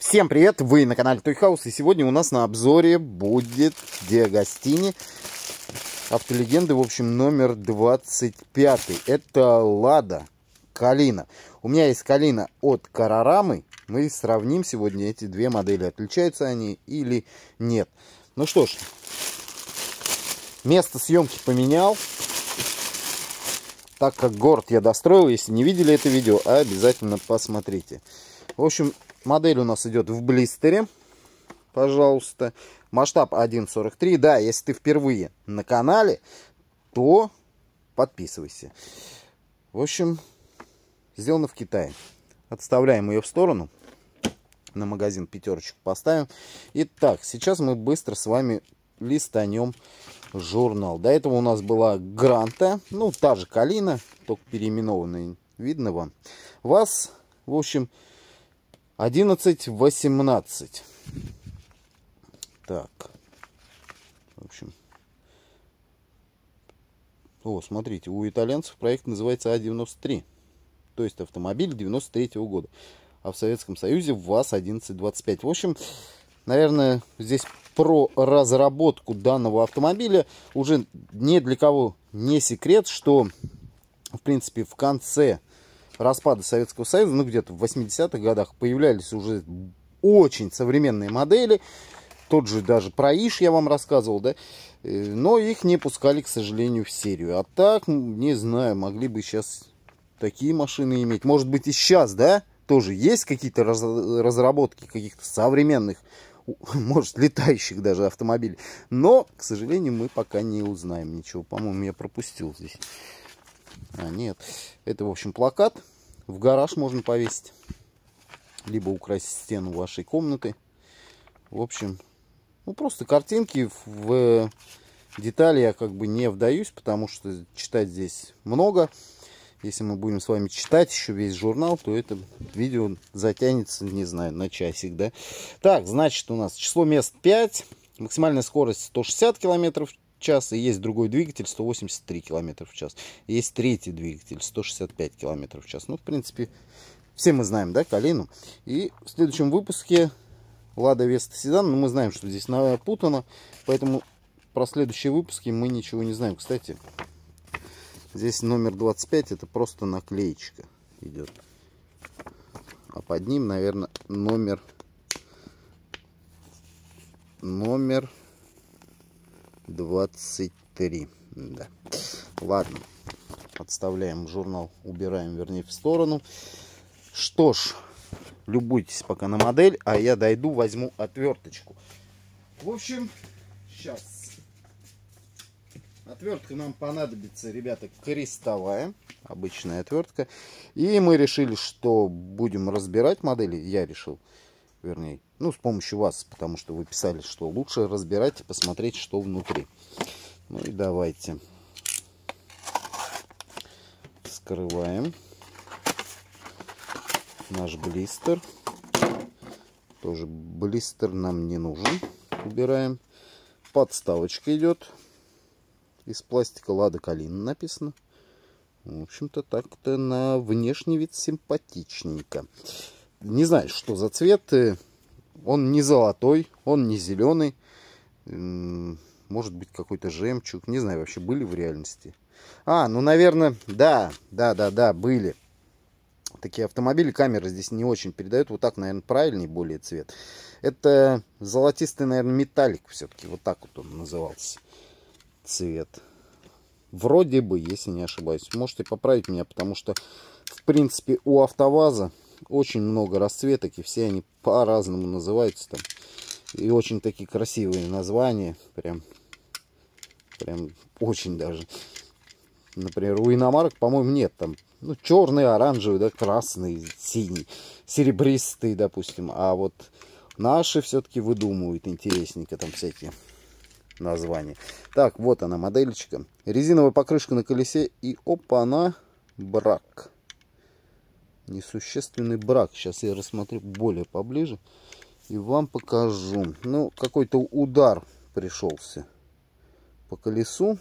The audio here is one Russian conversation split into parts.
Всем привет, вы на канале Toy House, и сегодня у нас на обзоре будет Диагостини Автолегенды, в общем, номер 25. Это Лада Калина. У меня есть Калина от Карарамы. Мы сравним сегодня эти две модели, отличаются они или нет. Ну что ж, место съемки поменял, так как город я достроил. Если не видели это видео, обязательно посмотрите. В общем, модель у нас идет в блистере, пожалуйста. Масштаб 1.43. Да, если ты впервые на канале, то подписывайся. В общем, сделано в Китае. Отставляем ее в сторону. На магазин пятерочку поставим. Итак, сейчас мы быстро с вами листанем журнал. До этого у нас была Гранта. Ну, та же Калина, только переименованная. Видно вам? ВАЗ, в общем, 11-18. Так. В общем. О, смотрите, у итальянцев проект называется А93. То есть автомобиль 93-го года. А в Советском Союзе ВАЗ 1125. В общем, наверное, здесь про разработку данного автомобиля уже ни для кого не секрет, что, в принципе, в конце распада Советского Союза, ну где-то в 80-х годах, появлялись уже очень современные модели. Тот же даже про ИШ я вам рассказывал, да? Но их не пускали, к сожалению, в серию. А так, не знаю, могли бы сейчас такие машины иметь. Может быть и сейчас, да? Тоже есть какие-то разработки каких-то современных, может, летающих даже автомобилей. Но, к сожалению, мы пока не узнаем ничего. По-моему, я пропустил здесь. А, нет. Это, в общем, плакат. В гараж можно повесить. Либо украсить стену вашей комнаты. В общем, ну, просто картинки. В детали я как бы не вдаюсь, потому что читать здесь много. Если мы будем с вами читать еще весь журнал, то это видео затянется, не знаю, на часик, да? Так, значит, у нас число мест 5. Максимальная скорость 160 км в час. И есть другой двигатель 183 км в час. И есть третий двигатель 165 км в час. Ну, в принципе, все мы знаем, да, Калину. И в следующем выпуске Лада Веста седан. Но мы знаем, что здесь напутано. Поэтому про следующие выпуски мы ничего не знаем. Кстати, здесь номер 25, это просто наклеечка идет. А под ним, наверное, номер 23. Да. Ладно. Отставляем журнал, убираем, вернее, в сторону. Что ж, любуйтесь пока на модель, а я дойду, возьму отверточку. В общем, сейчас. Отвертка нам понадобится, ребята, крестовая, обычная отвертка. И мы решили, что будем разбирать модели. Я решил, вернее, ну, с помощью вас, потому что вы писали, что лучше разбирать и посмотреть, что внутри. Ну и давайте. Вскрываем наш блистер. Тоже блистер нам не нужен. Убираем. Подставочка идет. Из пластика Лада Калина написано. В общем-то, так-то на внешний вид симпатичненько. Не знаю, что за цвет. Он не золотой, он не зеленый. Может быть, какой-то жемчуг. Не знаю, вообще были в реальности. А, ну, наверное, да, были. Такие автомобили, камера здесь не очень передает. Вот так, наверное, правильнее более цвет. Это золотистый, наверное, металлик все-таки. Вот так вот он назывался. Цвет. Вроде бы, если не ошибаюсь. Можете поправить меня, потому что, в принципе, у АвтоВАЗа очень много расцветок, и все они по-разному называются там. И очень такие красивые названия. Прям очень даже. Например, у иномарок, по-моему, нет там. Ну, черный, оранжевый, да, красный, синий, серебристый, допустим. А вот наши все-таки выдумывают интересненько там всякие название. Так, вот она, модельчика. Резиновая покрышка на колесе. И опа-на, брак. Несущественный брак. Сейчас я рассмотрю более поближе. И вам покажу. Ну, какой-то удар пришелся по колесу.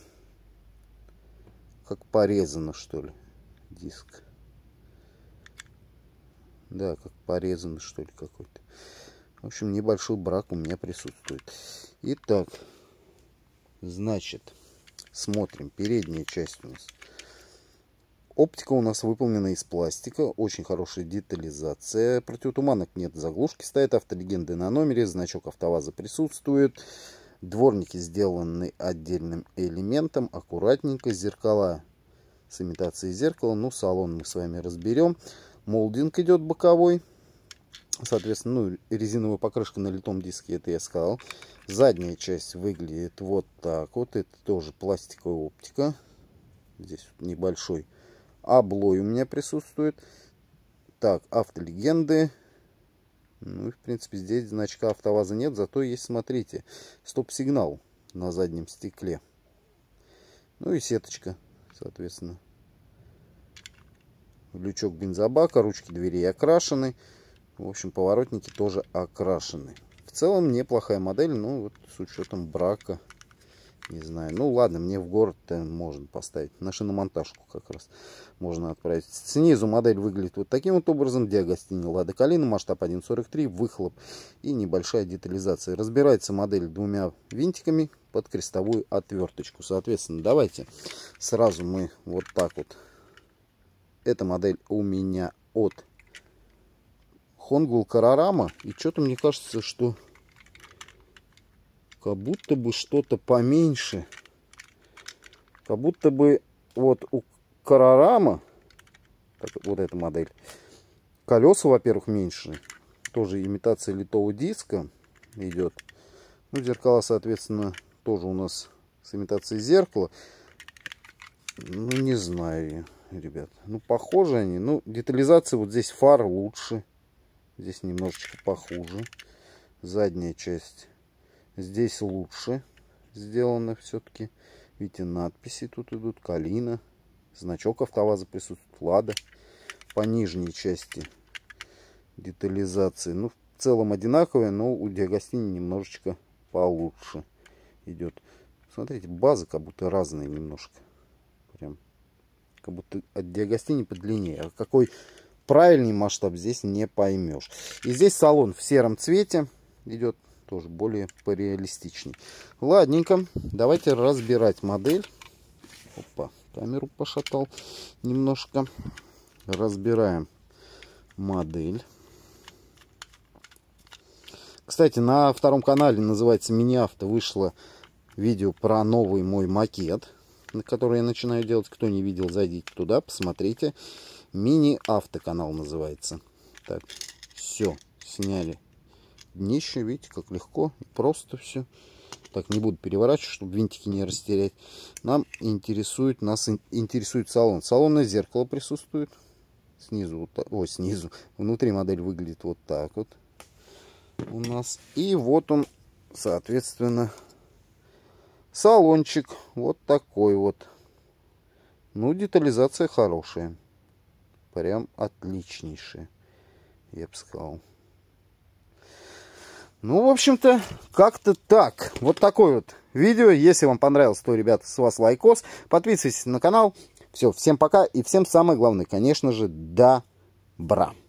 Как порезано, что ли, диск. Да, как порезано, что ли, какой-то. В общем, небольшой брак у меня присутствует. Итак, значит, смотрим. Передняя часть у нас. Оптика у нас выполнена из пластика. Очень хорошая детализация. Противотуманок нет, заглушки стоят. Автолегенды на номере. Значок АвтоВАЗа присутствует. Дворники сделаны отдельным элементом. Аккуратненько. Зеркала с имитацией зеркала. Ну, салон мы с вами разберем. Молдинг идет боковой. Соответственно, ну, резиновая покрышка на литом диске, это я сказал. Задняя часть выглядит вот так вот. Это тоже пластиковая оптика. Здесь вот небольшой облой у меня присутствует. Так, автолегенды. Ну и в принципе здесь значка АвтоВАЗа нет. Зато есть, смотрите, стоп-сигнал на заднем стекле. Ну и сеточка, соответственно. Лючок бензобака, ручки дверей окрашены. В общем, поворотники тоже окрашены. В целом неплохая модель, но вот с учетом брака, не знаю. Ну ладно, мне в город-то можно поставить. На шиномонтажку как раз можно отправить. Снизу модель выглядит вот таким вот образом. Диагостини Лада Калина, масштаб 1.43, выхлоп и небольшая детализация. Разбирается модель двумя винтиками под крестовую отверточку. Соответственно, давайте сразу мы вот так вот. Эта модель у меня от Хонгвилл Карарама. И что-то мне кажется, что как будто бы что-то поменьше. Как будто бы вот у Карарама, вот эта модель, колеса, во-первых, меньше. Тоже имитация литого диска идет. Ну, зеркала, соответственно, тоже у нас с имитацией зеркала. Ну, не знаю, ребят. Ну, похожи они. Ну, детализация вот здесь фар лучше. Здесь немножечко похуже. Задняя часть здесь лучше сделана все-таки. Видите, надписи тут идут. Калина. Значок АвтоВАЗа присутствует. Лада. По нижней части детализации. Ну, в целом одинаковая, но у Диагостини немножечко получше идет. Смотрите, базы как будто разные немножко. Прям. Как будто от Диагостини подлиннее. А какой правильный масштаб здесь не поймешь. И здесь салон в сером цвете идет, тоже более пореалистичней. Ладненько, давайте разбирать модель. Опа, камеру пошатал немножко. Разбираем модель. Кстати, на втором канале, называется Мини-авто, вышло видео про новый мой макет, который я начинаю делать. Кто не видел, зайдите туда, посмотрите. Мини-авто канал называется. Так, все, сняли днище. Видите, как легко, просто все. Так, не буду переворачивать, чтобы винтики не растерять. Нас интересует салон. Салонное зеркало присутствует. Снизу, вот так, ой, снизу. Внутри модель выглядит вот так вот у нас. И вот он, соответственно, салончик. Вот такой вот. Ну, детализация хорошая. Прям отличнейшая, я бы сказал. Ну, в общем-то, как-то так. Вот такое вот видео. Если вам понравилось, то, ребята, с вас лайкос. Подписывайтесь на канал. Все, всем пока. И всем самое главное, конечно же, добра.